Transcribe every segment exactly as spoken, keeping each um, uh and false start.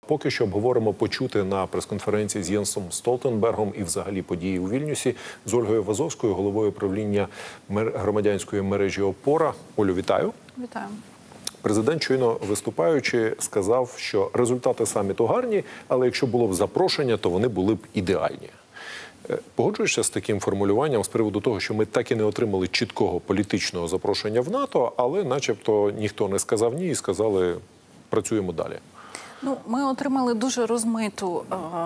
Поки що обговоримо почути на прес-конференції з Єнсом Столтенбергом і взагалі події у Вільнюсі з Ольгою Вазовською, головою правління громадянської мережі «Опора». Олю, вітаю. Вітаю. Президент, щойно виступаючи, сказав, що результати саміту гарні, але якщо було б запрошення, то вони були б ідеальні. Погоджуєшся з таким формулюванням з приводу того, що ми так і не отримали чіткого політичного запрошення в НАТО, але начебто ніхто не сказав ні і сказали «працюємо далі». Ну, ми отримали дуже розмиту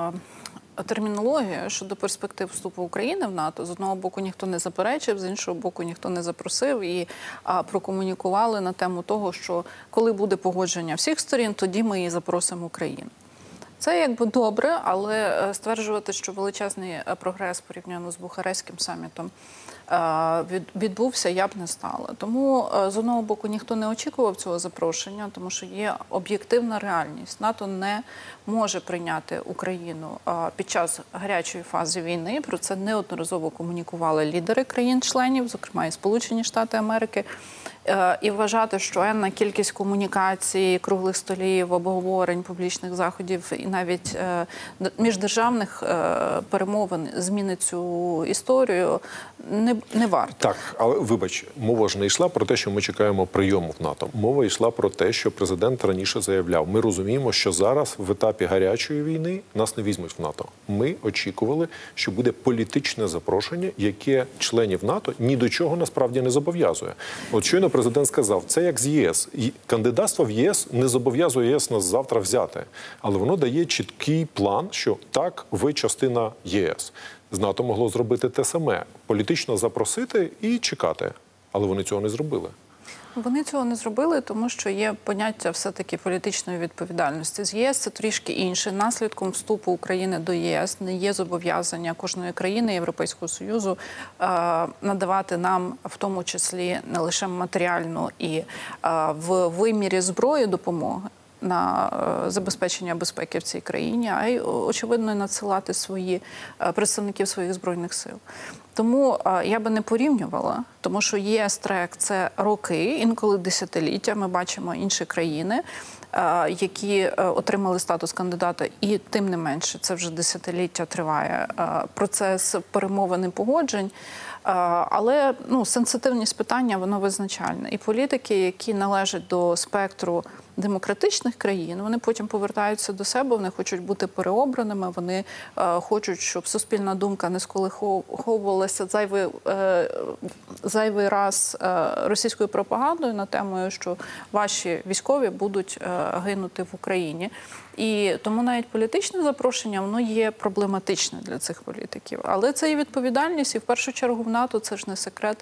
е, термінологію щодо перспектив вступу України в НАТО. З одного боку ніхто не заперечив, з іншого боку ніхто не запросив і е, прокомунікували на тему того, що коли буде погодження всіх сторін, тоді ми і запросимо Україну. Це якби добре, але стверджувати, що величезний прогрес порівняно з Бухарестським самітом відбувся, я б не стала. Тому, з одного боку, ніхто не очікував цього запрошення, тому що є об'єктивна реальність. НАТО не може прийняти Україну під час гарячої фази війни. Про це неодноразово комунікували лідери країн-членів, зокрема і Сполучені Штати Америки. І вважати, що енна кількість комунікацій, круглих столів, обговорень, публічних заходів і навіть е, міждержавних е, перемовин змінить цю історію не, не варто. Так, але вибач, мова ж не йшла про те, що ми чекаємо прийому в НАТО. Мова йшла про те, що президент раніше заявляв. Ми розуміємо, що зараз в етапі гарячої війни нас не візьмуть в НАТО. Ми очікували, що буде політичне запрошення, яке членів НАТО ні до чого насправді не зобов'язує. От щойно президент сказав, це як з ЄС. Кандидатство в ЄС не зобов'язує ЄС нас завтра взяти. Але воно дає чіткий план, що так, ви частина ЄС. З НАТО могло зробити те саме. Політично запросити і чекати. Але вони цього не зробили. Вони цього не зробили, тому що є поняття все-таки політичної відповідальності. З ЄС це трішки інше. Наслідком вступу України до ЄС не є зобов'язання кожної країни Європейського Союзу е, надавати нам, в тому числі, не лише матеріальну і е, в вимірі зброї допомоги на забезпечення безпеки в цій країні, а й, очевидно, надсилати свої представників своїх збройних сил. Тому я би не порівнювала, тому що ЄС ТРЕК – це роки, інколи десятиліття. Ми бачимо інші країни, які отримали статус кандидата, і тим не менше, це вже десятиліття триває процес перемовин і погоджень. Але ну, сенситивність питання, воно визначальне. І політики, які належать до спектру демократичних країн, вони потім повертаються до себе, вони хочуть бути переобраними, вони е, хочуть, щоб суспільна думка не сколиховувалася зайвий, е, зайвий раз е, російською пропагандою на темою, що ваші військові будуть е, гинути в Україні. І тому навіть політичне запрошення, воно є проблематичне для цих політиків. Але це і відповідальність, і в першу чергу в НАТО, це ж не секрет,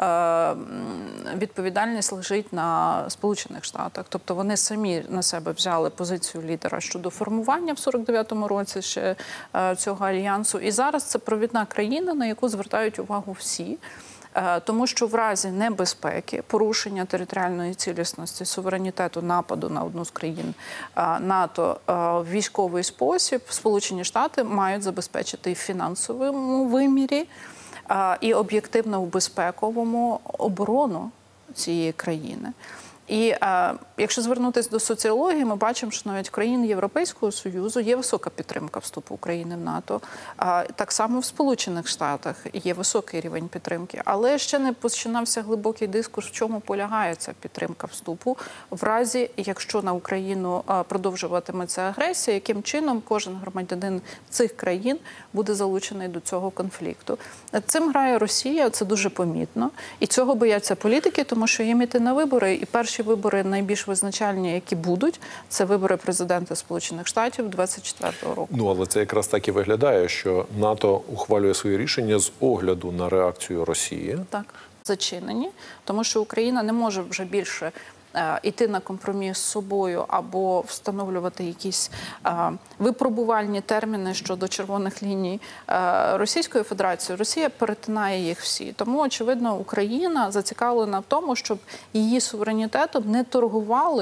відповідальність лежить на Сполучених Штатах. Тобто вони самі на себе взяли позицію лідера щодо формування в сорок дев'ятому році ще цього альянсу. І зараз це провідна країна, на яку звертають увагу всі. Тому що в разі небезпеки, порушення територіальної цілісності, суверенітету, нападу на одну з країн НАТО в військовий спосіб, Сполучені Штати мають забезпечити і в фінансовому вимірі, і об'єктивно в безпековому оборону цієї країни. І е, якщо звернутися до соціології, ми бачимо, що навіть в країн Європейського Союзу є висока підтримка вступу України в НАТО. А так само в Сполучених Штатах є високий рівень підтримки. Але ще не починався глибокий дискурс, в чому полягає ця підтримка вступу, в разі, якщо на Україну продовжуватиметься агресія, яким чином кожен громадянин цих країн буде залучений до цього конфлікту. Цим грає Росія, це дуже помітно. І цього бояться політики, тому що їм іти на вибори, і перші вибори найбільш визначальні, які будуть, це вибори президента Сполучених Штатів двадцять четвертого року. Ну, але це якраз так і виглядає, що НАТО ухвалює свої рішення з огляду на реакцію Росії. Так, зачинені, тому що Україна не може вже більше іти на компроміс з собою або встановлювати якісь а, випробувальні терміни щодо червоних ліній а, Російської Федерації. Росія перетинає їх всі. Тому, очевидно, Україна зацікавлена в тому, щоб її суверенітетом не торгували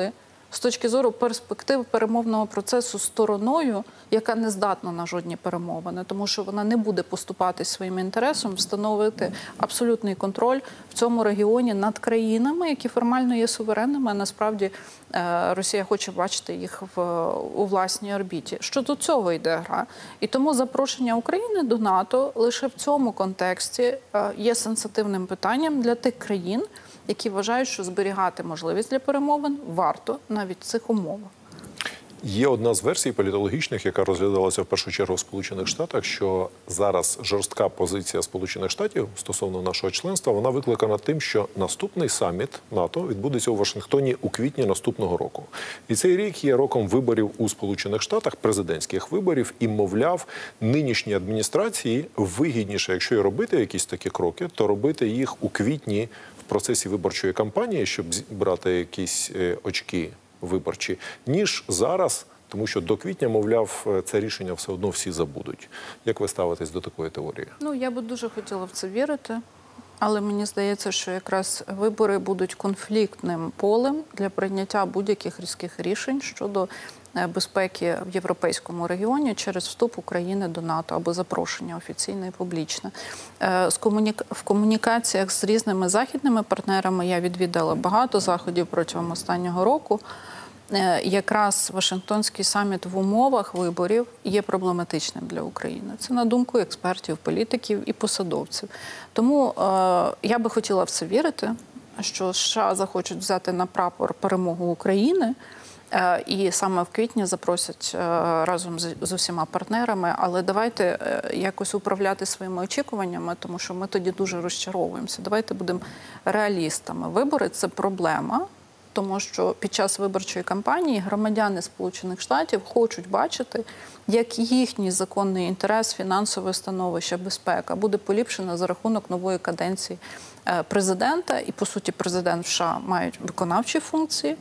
з точки зору перспектив перемовного процесу стороною, яка не здатна на жодні перемовини, тому що вона не буде поступати своїм інтересом, встановити абсолютний контроль в цьому регіоні над країнами, які формально є суверенними, а насправді Росія хоче бачити їх в, у власній орбіті. Що до цього йде гра. І тому запрошення України до НАТО лише в цьому контексті є сенситивним питанням для тих країн, які вважають, що зберігати можливість для перемовин варто навіть в цих умовах. Є одна з версій політологічних, яка розглядалася в першу чергу в Сполучених Штатах, що зараз жорстка позиція Сполучених Штатів стосовно нашого членства, вона викликана тим, що наступний саміт НАТО відбудеться у Вашингтоні у квітні наступного року. І цей рік є роком виборів у Сполучених Штатах, президентських виборів, і, мовляв, нинішній адміністрації вигідніше, якщо і робити якісь такі кроки, то робити їх у квітні в процесі виборчої кампанії, щоб брати якісь очки виборчі, ніж зараз, тому що до квітня, мовляв, це рішення все одно всі забудуть. Як ви ставитесь до такої теорії? Ну, я би дуже хотіла в це вірити, але мені здається, що якраз вибори будуть конфліктним полем для прийняття будь-яких різких рішень щодо безпеки в європейському регіоні через вступ України до НАТО або запрошення офіційне і публічне. В комунікаціях з різними західними партнерами я відвідала багато заходів протягом останнього року. Якраз Вашингтонський саміт в умовах виборів є проблематичним для України. Це на думку експертів, політиків і посадовців. Тому е, я би хотіла в це вірити, що США захочуть взяти на прапор перемогу України, е, і саме в квітні запросять е, разом з, з усіма партнерами. Але давайте е, якось управляти своїми очікуваннями, тому що ми тоді дуже розчаровуємося. Давайте будемо реалістами. Вибори – це проблема. Тому що під час виборчої кампанії громадяни Сполучених Штатів хочуть бачити, як їхній законний інтерес, фінансове становище, безпека буде поліпшено за рахунок нової каденції президента. І, по суті, президент США має виконавчі функції,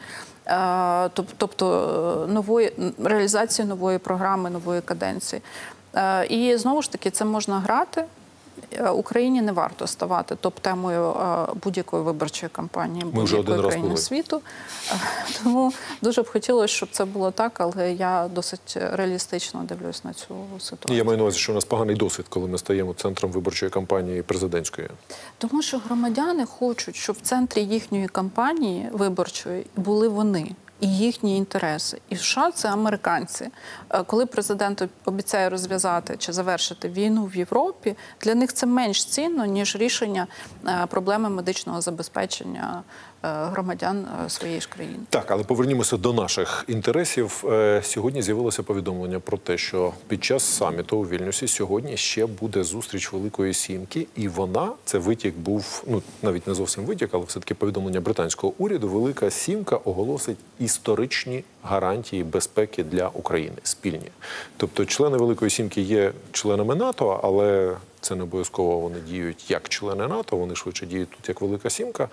тобто нової, реалізації нової програми, нової каденції. І, знову ж таки, це можна грати. Україні не варто ставати топ-темою будь-якої виборчої кампанії будь-якої країни світу. Тому дуже б хотілося, щоб це було так, але я досить реалістично дивлюсь на цю ситуацію. Я маю на увазі, що у нас поганий досвід, коли ми стаємо центром виборчої кампанії президентської. Тому що громадяни хочуть, щоб в центрі їхньої кампанії виборчої були вони. І їхні інтереси. І США – це американці. Коли президент обіцяє розв'язати чи завершити війну в Європі, для них це менш цінно, ніж рішення проблеми медичного забезпечення громадян своєї ж країни. Так, але повернімося до наших інтересів. Сьогодні з'явилося повідомлення про те, що під час саміту у Вільнюсі сьогодні ще буде зустріч Великої Сімки, і вона, це витік був, ну, навіть не зовсім витік, але все-таки повідомлення британського уряду, Велика Сімка оголосить історичні гарантії безпеки для України, спільні. Тобто члени Великої Сімки є членами НАТО, але це не обов'язково вони діють як члени НАТО, вони швидше діють тут як Велика Сімка.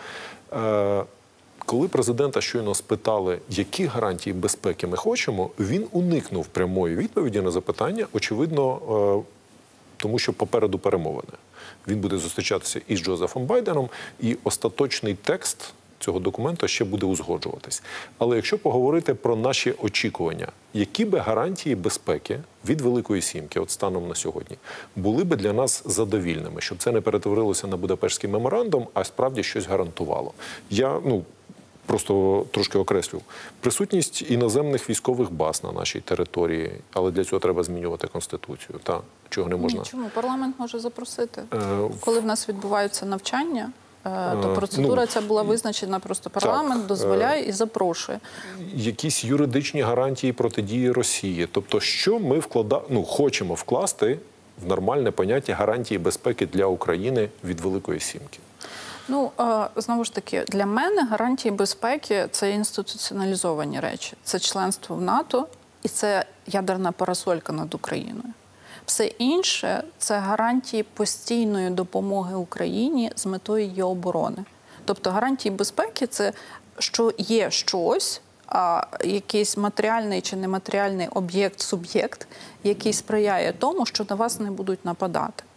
Коли президента щойно спитали, які гарантії безпеки ми хочемо, він уникнув прямої відповіді на запитання, очевидно, тому що попереду перемовини. Він буде зустрічатися із Джозефом Байденом, і остаточний текст цього документу ще буде узгоджуватись. Але якщо поговорити про наші очікування, які би гарантії безпеки від Великої Сімки, от станом на сьогодні, були би для нас задовільними, щоб це не перетворилося на Будапештський меморандум, а справді щось гарантувало? Я, ну, просто трошки окреслю. Присутність іноземних військових баз на нашій території, але для цього треба змінювати Конституцію. Та, чого не можна. Ні, чому? Парламент може запросити. Е... Коли в нас відбуваються навчання, то процедура ну, ця була визначена, просто парламент так, дозволяє і запрошує. Якісь юридичні гарантії протидії Росії. Тобто, що ми вклада... ну, хочемо вкласти в нормальне поняття гарантії безпеки для України від Великої Сімки? Ну, знову ж таки, для мене гарантії безпеки – це інституціоналізовані речі. Це членство в НАТО і це ядерна парасолька над Україною. Все інше – це гарантії постійної допомоги Україні з метою її оборони. Тобто гарантії безпеки – це що є щось, а якийсь матеріальний чи нематеріальний об'єкт, суб'єкт, який сприяє тому, що на вас не будуть нападати.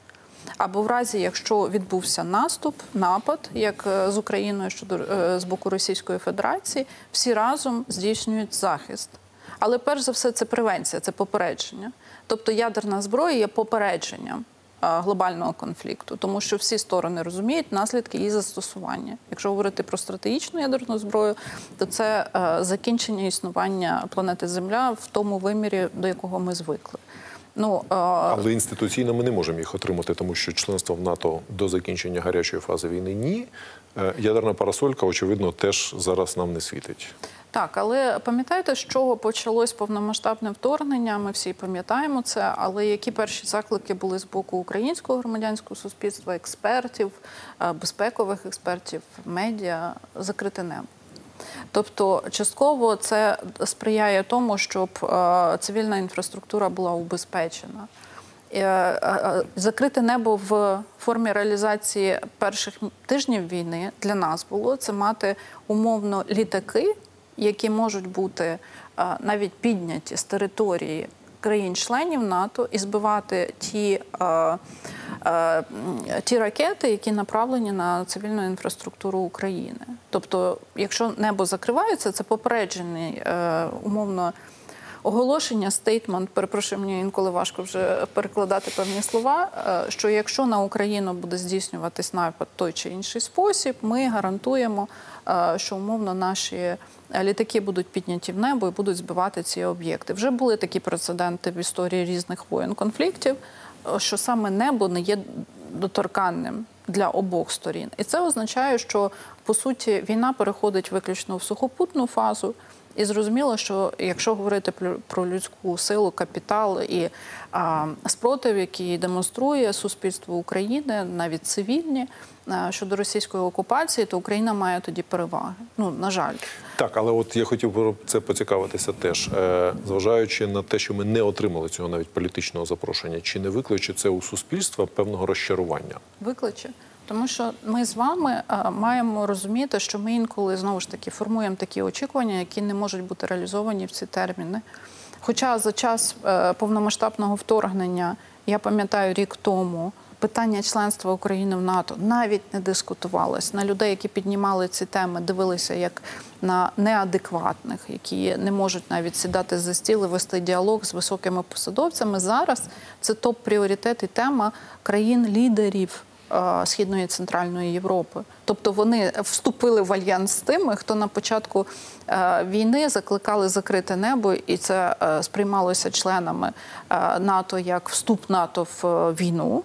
Або в разі, якщо відбувся наступ, напад, як е, з Україною щодо е, з боку Російської Федерації, всі разом здійснюють захист. Але перш за все це превенція, це попередження. Тобто ядерна зброя є попередженням глобального конфлікту, тому що всі сторони розуміють наслідки її застосування. Якщо говорити про стратегічну ядерну зброю, то це е, закінчення існування планети Земля в тому вимірі, до якого ми звикли. Ну, е, Але інституційно ми не можемо їх отримати, тому що членство в НАТО до закінчення гарячої фази війни – ні. Е, ядерна парасолька, очевидно, теж зараз нам не світить. Так, але пам'ятаєте, з чого почалось повномасштабне вторгнення? Ми всі пам'ятаємо це, але які перші заклики були з боку українського громадянського суспільства, експертів, безпекових експертів, медіа – закрите небо. Тобто, частково це сприяє тому, щоб цивільна інфраструктура була убезпечена. Закрите небо в формі реалізації перших тижнів війни для нас було це мати умовно літаки, які можуть бути а, навіть підняті з території країн-членів НАТО і збивати ті, а, а, ті ракети, які направлені на цивільну інфраструктуру України. Тобто, якщо небо закривається, це попереджений е, умовно оголошення, стейтмент, перепрошую, мені інколи важко вже перекладати певні слова, що якщо на Україну буде здійснюватись напад той чи інший спосіб, ми гарантуємо, що умовно наші літаки будуть підняті в небо і будуть збивати ці об'єкти. Вже були такі прецеденти в історії різних воєн, конфліктів, що саме небо не є доторканним для обох сторін. І це означає, що, по суті, війна переходить виключно в сухопутну фазу. І зрозуміло, що якщо говорити про людську силу, капітал і а, спротив, який демонструє суспільство України, навіть цивільні, а, щодо російської окупації, то Україна має тоді переваги. Ну, на жаль. Так, але от я хотів про це поцікавитися теж. Е, зважаючи на те, що ми не отримали цього навіть політичного запрошення, чи не викличе це у суспільства певного розчарування? Викличе. Тому що ми з вами а, маємо розуміти, що ми інколи, знову ж таки, формуємо такі очікування, які не можуть бути реалізовані в ці терміни. Хоча за час е, повномасштабного вторгнення, я пам'ятаю, рік тому, питання членства України в НАТО навіть не дискутувалось. На людей, які піднімали ці теми, дивилися як на неадекватних, які не можуть навіть сідати за стіл і вести діалог з високими посадовцями. Зараз це топ-пріоритет і тема країн-лідерів Східної і Центральної Європи. Тобто вони вступили в альянс з тими, хто на початку е, війни закликали закрити небо, і це е, сприймалося членами е, НАТО як вступ НАТО в е, війну.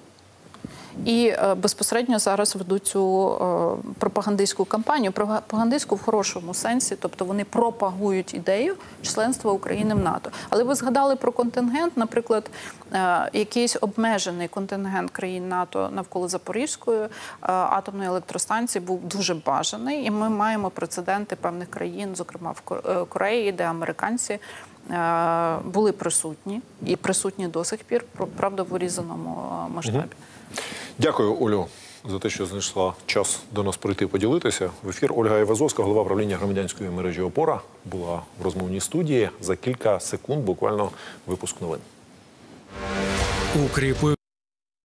І е, безпосередньо зараз ведуть цю е, пропагандистську кампанію, пропагандистську в хорошому сенсі, тобто вони пропагують ідею членства України в НАТО. Але ви згадали про контингент, наприклад, е, якийсь обмежений контингент країн НАТО навколо Запорізької е, атомної електростанції був дуже бажаний, і ми маємо прецеденти певних країн, зокрема в Кореї, де американці е, були присутні, і присутні до сих пір, правда, в урізаному масштабі. Угу. Дякую, Олю, за те, що знайшла час до нас прийти поділитися. В ефір Ольга Айвазовська, голова правління громадянської мережі «Опора», була в розмовній студії. За кілька секунд буквально випуск новин. Укріпи